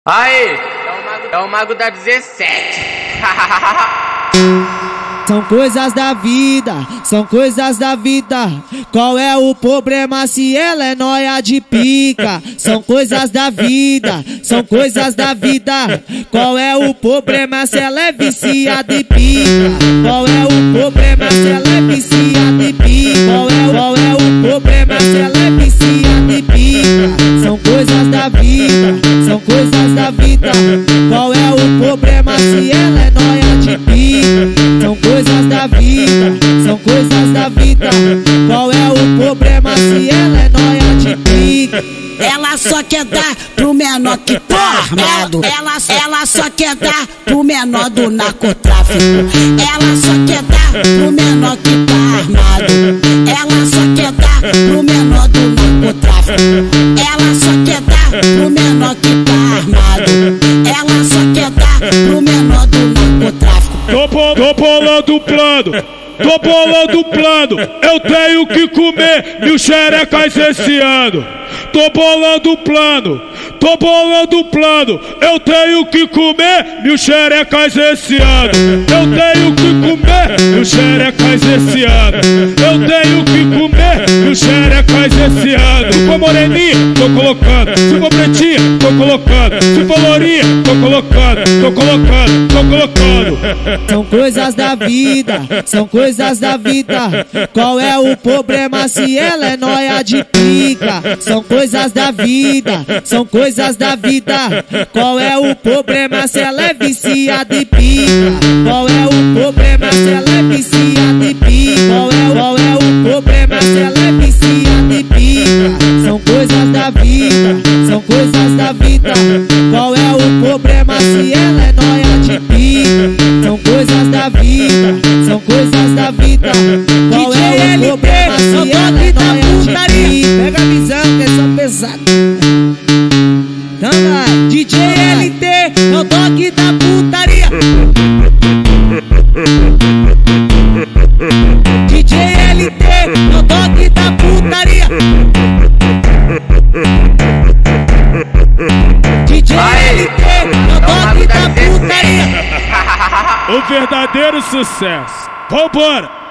Aí, é o mago da 17. São coisas da vida, são coisas da vida. Qual é o problema se ela é nóia de pica? São coisas da vida, são coisas da vida. Qual é o problema se ela é viciada em pica? Qual é o problema se ela é viciada em pica? Qual é o problema se ela é viciada em pica? São coisas da vida, são coisas da vida. Qual é o problema se ela é nóia de pica? São coisas da vida, são coisas da vida. Qual é o problema se ela é nóia de pica? Ela só quer dar pro menor que tá armado. Ela só quer dar pro menor do narcotráfico. Ela só quer dar pro menor que tá armado. Ela só quer dar pro menor do narcotráfico. Ela só quer dar pro menor que tá armado. Ela só quer dar pro menor do narcotráfico. Tô bolando o plano, tô bolando o plano. Eu tenho que comer 1000 xerecas esse ano. Tô bolando o plano, tô bolando o plano. Eu tenho que comer 1000 xerecas esse ano. Eu tenho que comer 1000 xerecas esse ano. Eu tenho que comer 1000 xerecas esse ano. Se for moreninha, tô colocando. Se for pretinha, tô colocando. Se for lourinha, tô colocando. Tô colocando, tô colocando. São coisas da vida, são coisas da vida. Qual é o problema se ela é nóia de pica? São coisas da vida, são coisas da vida. Qual é o problema se ela é viciada em pica? Qual é o problema se ela é viciada em pica? Qual é o problema se ela é viciada em pica? São coisas da vida, são coisas da vida. Qual é o problema se ela é nóia de pica? São coisas da vida, são coisas da vida. Qual é o problema se ela é nóia de pica? Pega a visão que é só pesado. Então vai, DJ LT, é o toque da putaria. DJ LT, é o toque da putaria. DJ LT, é o toque da putaria. O verdadeiro sucesso. Vambora!